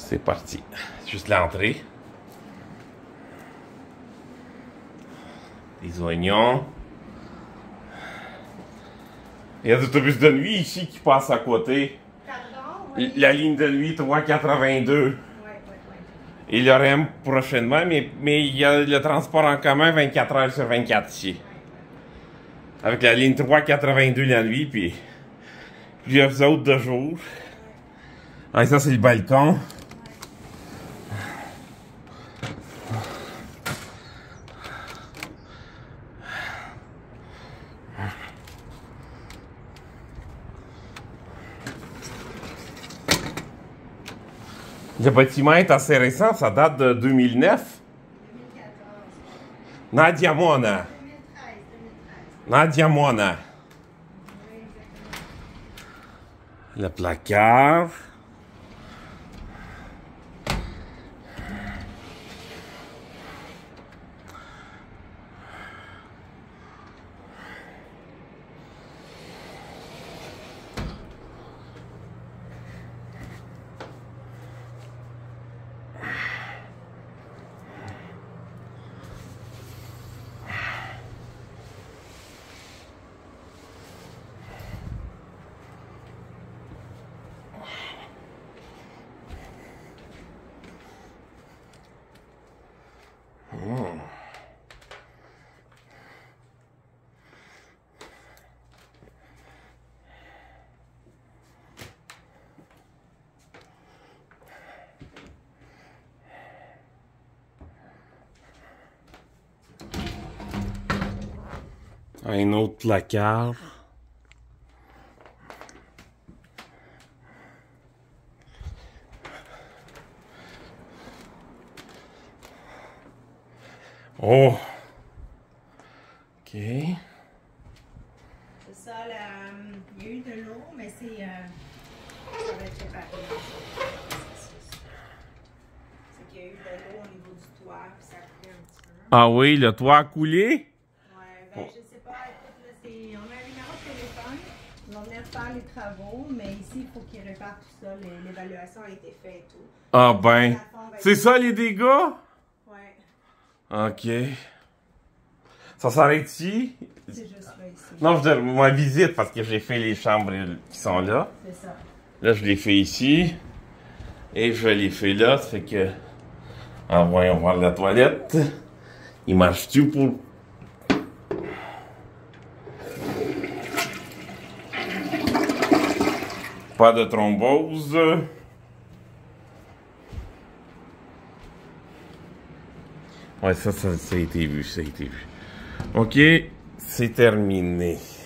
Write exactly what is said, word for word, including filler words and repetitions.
C'est parti. Juste l'entrée. Des oignons. Il y a des autobus de nuit ici qui passent à côté. Pardon? Oui. La ligne de nuit trois quatre-vingt-deux. Oui, oui, oui. Il y aurait même prochainement, mais, mais il y a le transport en commun vingt-quatre heures sur vingt-quatre ici. Avec la ligne trois quatre-vingt-deux la nuit, puis plusieurs autres de jour. Ah, et ça, c'est le balcon. Le bâtiment est assez récent, ça date de deux mille neuf. deux mille quatorze. Nadia Mona. deux mille treize, deux mille treize. Nadia Mona. Oui, exactement. Le placard. Hmm. Un autre placard. Oh! OK. C'est ça, la, il y a eu de l'eau, mais c'est. Euh, ça va être réparé. C'est qu'il y a eu de l'eau au niveau du toit, puis ça a coulé un petit peu. Ah oui, le toit a coulé? Ouais, ben je sais pas, écoute, là, c'est. On a un numéro de téléphone. Ils vont venir faire les travaux, mais ici, il faut qu'ils réparent tout ça. L'évaluation a été faite et tout. Ah ben. C'est ça les dégâts? Ouais. OK. Ça s'arrête ici? C'est juste là, ici. Non, je veux dire, ma visite, parce que j'ai fait les chambres qui sont là. C'est ça. Là, je l'ai fait ici. Et je l'ai fait là. Ça fait que... Ah, voyons voir la toilette. Il marche-tu pour... Pas de thrombose. Ouais, ça, ça, ça a été vu, ça a été vu. OK, c'est terminé.